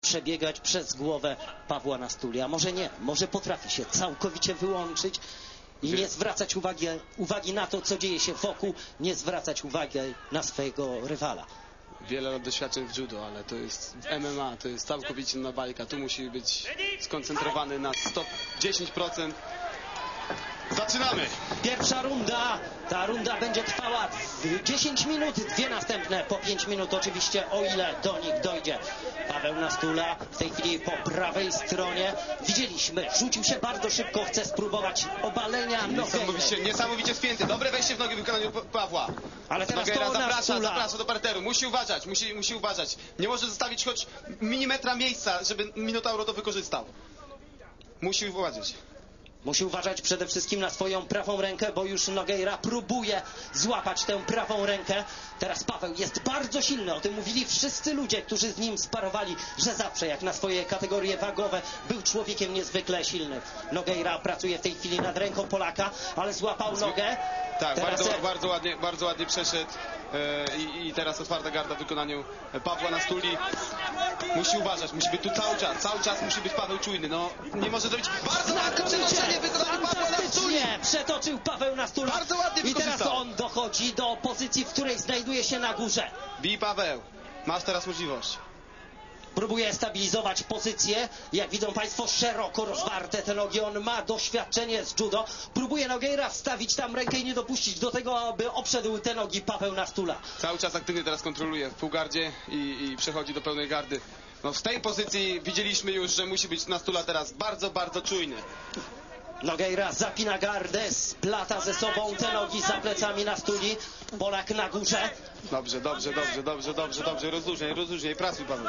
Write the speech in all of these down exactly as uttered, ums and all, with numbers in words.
przebiegać przez głowę Pawła Nastuli. A może nie, może potrafi się całkowicie wyłączyć i nie zwracać uwagi, uwagi na to, co dzieje się wokół, nie zwracać uwagi na swojego rywala. Wiele lat doświadczeń w judo, ale to jest w M M A, to jest całkowicie inna bajka. Tu musi być skoncentrowany na sto dziesięć procent. Zaczynamy! Pierwsza runda, ta runda będzie trwała dziesięć minut, dwie następne po pięć minut oczywiście, o ile do nich dojdzie. Paweł Nastula w tej chwili po prawej stronie. Widzieliśmy, rzucił się bardzo szybko, chce spróbować obalenia Niesamowicie, niesamowicie spięty, dobre wejście w nogi w wykonaniu Pawła. Ale teraz Nogueira to zaprasza, Nastula. zaprasza do parteru, musi uważać, musi, musi uważać. Nie może zostawić choć milimetra miejsca, żeby Minotauro to wykorzystał. Musi uważać. Musi uważać przede wszystkim na swoją prawą rękę, bo już Nogueira próbuje złapać tę prawą rękę. Teraz Paweł jest bardzo silny, o tym mówili wszyscy ludzie, którzy z nim sparowali, że zawsze jak na swoje kategorie wagowe był człowiekiem niezwykle silnym. Nogueira pracuje w tej chwili nad ręką Polaka, ale złapał nogę. Tak, teraz... bardzo, bardzo, ładnie, bardzo ładnie przeszedł e, i, i teraz otwarta garda w wykonaniu Pawła Nastuli. Musi uważać, musi być tu cały czas, cały czas musi być Paweł czujny, no nie może zrobić bardzo ładne przenoszenie w wykonaniu Pawła Nastuli. Przetoczył Paweł Nastula. Bardzo ładnie I teraz wykorzystał. on dochodzi do pozycji, w której znajduje się na górze. Bij Paweł, masz teraz możliwość. Próbuje stabilizować pozycję. Jak widzą Państwo, szeroko rozwarte te nogi. On ma doświadczenie z judo. Próbuje Nogueira wstawić tam rękę i nie dopuścić do tego, aby obszedł te nogi Paweł Nastula. Cały czas aktywnie teraz kontroluje w półgardzie i, i przechodzi do pełnej gardy. No z tej pozycji widzieliśmy już, że musi być Nastula teraz bardzo, bardzo czujny. Nogueira zapina gardę, splata ze sobą te nogi za plecami Nastuli. Polak na górze. Dobrze, dobrze, dobrze, dobrze, dobrze, dobrze. Rozluźniaj, rozluźniaj, pracuj Paweł.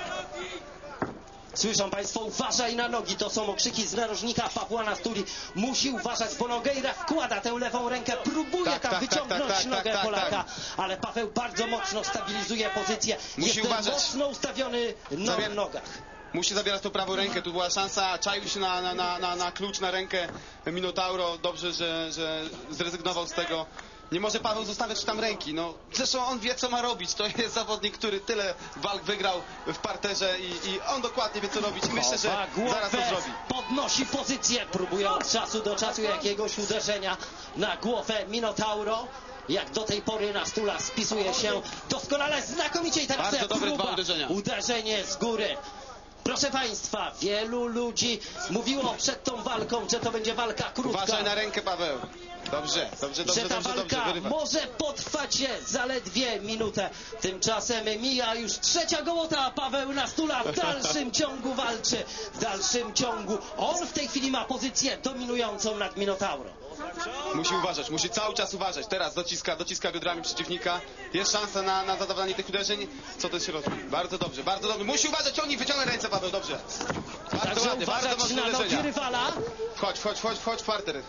Słyszą Państwo, uważaj na nogi, to są okrzyki z narożnika Pawła Nastuli. Musi uważać, bo Nogueira wkłada tę lewą rękę, próbuje Tak, tam tak, wyciągnąć tak, tak, nogę tak, tak, Polaka, tak. ale Paweł bardzo mocno stabilizuje pozycję. Musi Jest uważać. mocno ustawiony na Zabier- nogach. Musi zabierać tą prawą rękę, tu była szansa, czaił się na, na, na, na, na klucz, na rękę Minotauro. Dobrze, że, że zrezygnował z tego. Nie może Paweł zostawiać tam ręki, no zresztą on wie, co ma robić. To jest zawodnik, który tyle walk wygrał w parterze i, i on dokładnie wie, co robić. I myślę, że zaraz to zrobi. Podnosi pozycję, próbuje od czasu do czasu jakiegoś uderzenia na głowę Minotauro. Jak do tej pory Nastula spisuje się doskonale, znakomicie i teraz Bardzo dobre próba, dwa uderzenia. uderzenie z góry. Proszę Państwa, wielu ludzi mówiło przed tą walką, że to będzie walka krótka. Uważaj na rękę, Paweł. Dobrze, dobrze, dobrze, że ta dobrze, walka dobrze, wyrywa. może potrwać zaledwie minutę. Tymczasem mija już trzecia gołota, a Paweł Nastula w dalszym ciągu walczy. W dalszym ciągu on w tej chwili ma pozycję dominującą nad Minotauro. Musi uważać, musi cały czas uważać. Teraz dociska, dociska biodrami przeciwnika. Jest szansa na, na zadawanie tych uderzeń. Co to się robi? Bardzo dobrze, bardzo dobrze. Musi uważać, oni wyciągnę ręce, Paweł, dobrze. Bardzo Także ładnie, bardzo uważać mocne na nogi uderzenia. rywala. Wchodź, wchodź, wchodź, wchodź w parter.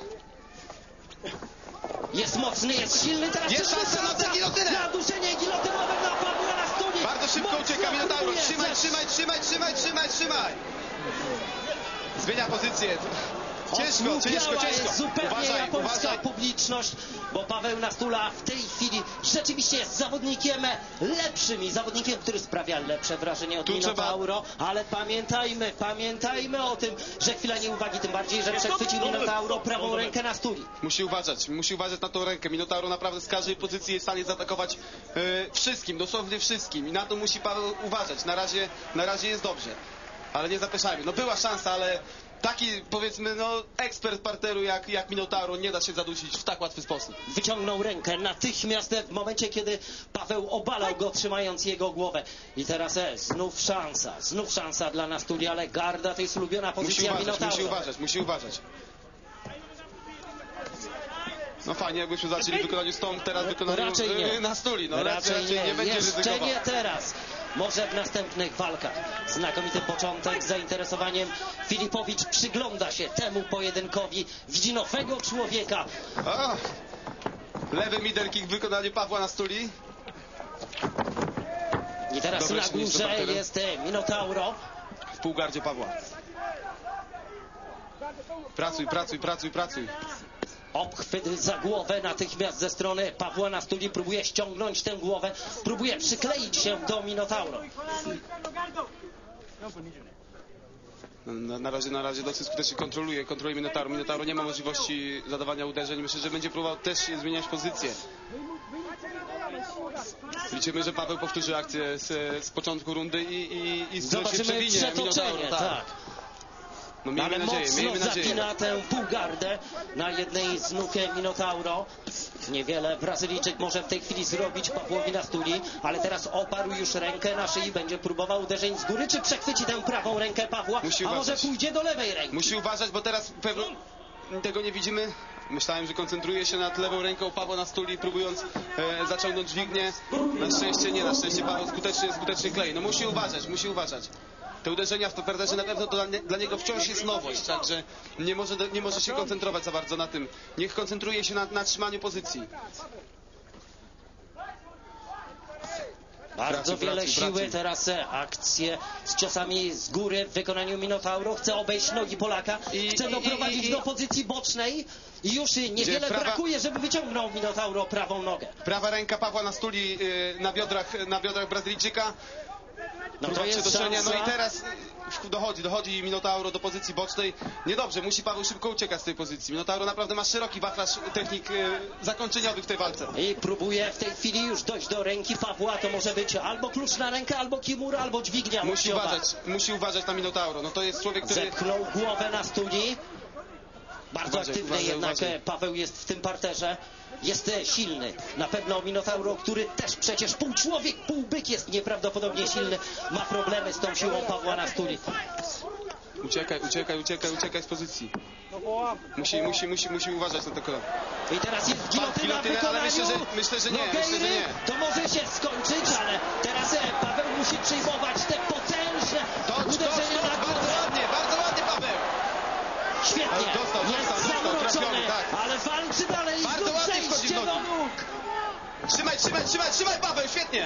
Jest mocny, jest silny, teraz Jest szansa na gilotynę. na duszenie gilotynowe na Pawła Nastuli. Bardzo szybko Mocno ucieka Minotauro. próbuje Trzymaj, ze- trzymaj, trzymaj, trzymaj, trzymaj, trzymaj. Zmienia pozycję. Ciężko, ciężko, Osłupiała ciężko. jest zupełnie Uważaj, japońska uważaj. publiczność, bo Paweł Nastula w tej chwili rzeczywiście jest zawodnikiem lepszym i zawodnikiem, który sprawia lepsze wrażenie od Tu Minotauro, ale pamiętajmy, pamiętajmy o tym, że chwila nieuwagi, tym bardziej, że przechwycił Minotauro prawą rękę Nastuli. Musi uważać, musi uważać na tą rękę. Minotauro naprawdę z każdej pozycji jest w stanie zaatakować e, wszystkim, dosłownie wszystkim. I na to musi Paweł uważać. Na razie, na razie jest dobrze. Ale nie zapeszajmy. No była szansa, ale taki, powiedzmy, no ekspert parteru jak, jak Minotauro nie da się zadusić w tak łatwy sposób. Wyciągnął rękę natychmiast w momencie, kiedy Paweł obalał go, trzymając jego głowę. I teraz e, znów szansa, znów szansa dla Nastuli, ale garda to jest ulubiona Musi pozycja uważać, Minotauro. musi uważać, musi uważać. No fajnie, jakbyśmy zaczęli w wykonaniu stąd, teraz w wykonaniu Raczej nie. e, Nastuli. No raczej, raczej nie, nie będzie jeszcze ryzykował. nie teraz. Może w następnych walkach. Znakomity początek, z zainteresowaniem Filipowicz przygląda się temu pojedynkowi. Widzi nowego człowieka. O! Lewy middle kick w wykonaniu Pawła Nastuli. I teraz Dobre na śmieć do górze parteru. jest e, Minotauro. W półgardzie Pawła. Pracuj, pracuj, pracuj, pracuj. Obchwyt za głowę natychmiast ze strony Pawła Nastuli. Próbuje ściągnąć tę głowę. Próbuje przykleić się do Minotauro. Na, na, razie, na razie dosyć skutecznie kontroluje, kontroluje Minotauro. Minotauro nie ma możliwości zadawania uderzeń. Myślę, że będzie próbował też zmieniać pozycję. Liczymy, że Paweł powtórzy akcję z, z początku rundy i, i, i znów się Zobaczymy przewinie przetoczenie, Minotauro. tak. Tak. No miejmy Ale nadzieję, mocno miejmy nadzieję. zapina tę półgardę na jednej z nóg Minotauro. Niewiele Brazylijczyk może w tej chwili zrobić Pawłowi na stuli, ale teraz oparł już rękę na szyi, będzie próbował uderzeń z góry, czy przechwyci tę prawą rękę Pawła, Musi a może uważać. pójdzie do lewej ręki. Musi uważać, bo teraz pewno tego nie widzimy. Myślałem, że koncentruje się nad lewą ręką Pawła na stuli, próbując e, zaciągnąć dźwignię. Na szczęście nie, na szczęście Paweł skutecznie, skutecznie klei. No musi uważać, musi uważać. Te uderzenia w to parterze na pewno to dla, dla niego wciąż jest nowość, także nie może, nie może się koncentrować za bardzo na tym. Niech koncentruje się na, na trzymaniu pozycji. Bardzo Pracuj, wiele pracuj, siły, pracuj. teraz e, akcje z ciosami z góry w wykonaniu Minotauro. Chce obejść nogi Polaka, I- chce i- doprowadzić i- i- do pozycji bocznej i już e, niewiele prawa- brakuje, żeby wyciągnął Minotauro prawą nogę. Prawa ręka Pawła na stuli y, na biodrach, na biodrach Brazylijczyka. No to Próba jest przetoczenia, no szansa. i teraz dochodzi, dochodzi Minotauro do pozycji bocznej. Niedobrze, musi Paweł szybko uciekać z tej pozycji. Minotauro naprawdę ma szeroki wachlarz technik y, zakończeniowych w tej walce. I próbuje w tej chwili już dojść do ręki Pawła. To może być albo klucz na rękę, albo kimura, albo dźwignia Musi łokciowa. uważać, musi uważać na Minotauro. No to jest człowiek, który... Zepchnął głowę na stuli. Bardzo Uważaj, aktywny uważaj, jednak uważaj. e, Paweł jest w tym parterze. Jest e, silny. Na pewno Minotauro, który też przecież pół człowiek, pół byk jest nieprawdopodobnie silny. Ma problemy z tą siłą Pawła na stuli. Uciekaj, uciekaj, uciekaj, uciekaj z pozycji. Musi, musi, musi, musi uważać na to. I teraz jest gilotyna w gilotynę, ale wykonaniu myślę, że- myślę, że nie, Nogeiry. myślę, że nie. To może się skończyć, ale teraz e, Paweł musi przyjmować te potężne Dodge, dodge, uderzenia dodge, na bardzo głowę. ładnie, bardzo ładnie Paweł! Świetnie, Ale dostał, jest dostał, dostał, zamroczony, trafiony, tak. ale walczy dalej i Bardzo znów ładnie wchodzi w przejście nogi. do nóg. Trzymaj, trzymaj, trzymaj, trzymaj Paweł, świetnie!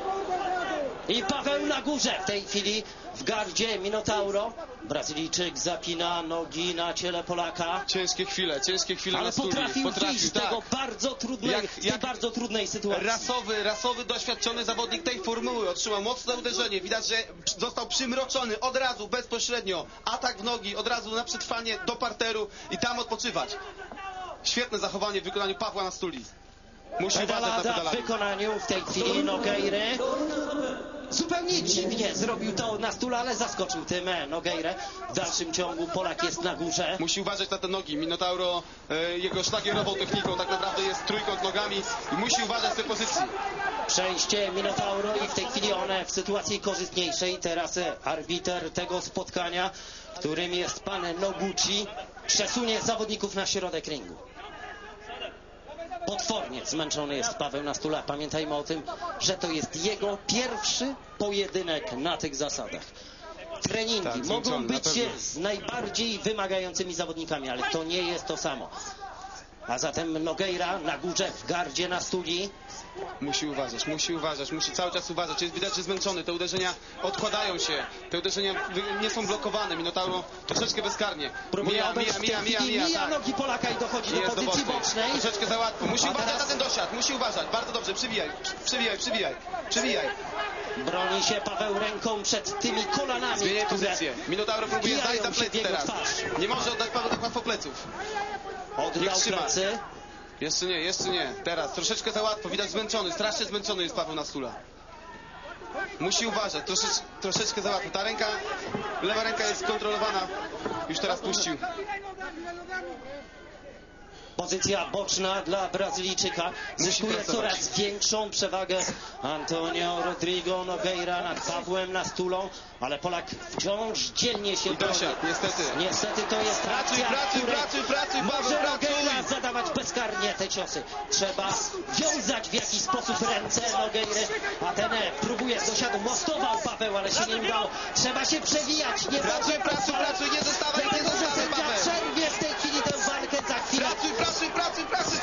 I Paweł na górze w tej chwili w gardzie Minotauro. Brazylijczyk zapina nogi na ciele Polaka, Ciężkie chwile, ciężkie chwile ale na stuli. potrafił, wyjść z tak. tego bardzo trudnej, Jak- z tej jak- bardzo trudnej sytuacji. Rasowy, rasowy, doświadczony zawodnik tej formuły otrzymał mocne uderzenie. Widać, że został przymroczony od razu, bezpośrednio. Atak w nogi, od razu na przetrwanie do parteru i tam odpoczywać. Świetne zachowanie w wykonaniu Pawła na stuli. Musi uważać na Pedalada w pedalami. wykonaniu w tej chwili Nogeiry. Zupełnie dziwnie zrobił to na stule, ale zaskoczył tym e, Nogueirę. W dalszym ciągu Polak jest na górze. Musi uważać na te nogi. Minotauro e, jego szlagierową techniką tak naprawdę jest trójkąt nogami i musi uważać z tej pozycji. Przejście Minotauro i w tej chwili one w sytuacji korzystniejszej. Teraz e, arbiter tego spotkania, którym jest pan Noguchi, przesunie zawodników na środek ringu. Potwornie zmęczony jest Paweł na stule. Pamiętajmy o tym, że to jest jego pierwszy pojedynek na tych zasadach. Treningi Tak, mogą zmęczony, na być pewno. z najbardziej wymagającymi zawodnikami, ale to nie jest to samo. A zatem Nogueira na górze w gardzie na stuli. Musi uważać, musi uważać, musi cały czas uważać. Jest widać, że zmęczony. Te uderzenia odkładają się. Te uderzenia wy- nie są blokowane. Minotauro troszeczkę bezkarnie. Próbuje Mija, obejść mija, w tej mija, mija, chwili, mija, mija tak. nogi Polaka i dochodzi do Jest do pozycji bocznej. bocznej. Troszeczkę za łatwo. Musi A uważać teraz- na ten dosiad. Musi uważać. Bardzo dobrze. Przybijaj, przybijaj, przybijaj. Przybijaj. Broni się Paweł ręką przed tymi kolanami, Zmieniaj które pozycję. Minotauro próbuje wbijają zajść za się w plecy jego teraz. twarz. Nie może oddać Paweł tak łatwo pleców. Niech Oddał trzyma. plecy. Jeszcze nie, jeszcze nie. Teraz troszeczkę za łatwo. Widać zmęczony. Strasznie zmęczony jest Paweł na stule. Musi uważać. Troszecz, troszeczkę za łatwo. Ta ręka, lewa ręka jest kontrolowana. Już teraz puścił. Pozycja boczna dla Brazylijczyka zyskuje pracować. coraz większą przewagę Antonio Rodrigo Nogueira nad Pawłem na stulą, ale Polak wciąż dzielnie się I broni. dosiad, niestety. Niestety to jest Pracuj, akcja, pracuj, której pracuj, pracuj, Paweł, może pracuj! Nogueira zadawać bezkarnie te ciosy. Trzeba wiązać w jakiś sposób ręce Nogueiry, a ten próbuje z dosiadu, mostował Paweł, ale się nie udało. Trzeba się przewijać. Nie Pracuj, może pracuj, pozwalać. pracuj, nie zostawaj, nie Dlatego, że zostawaj, sędzia Paweł. przerwie w tej chwili tę walkę za chwilę. Pracuj, pracuj, pracuj, pracuj.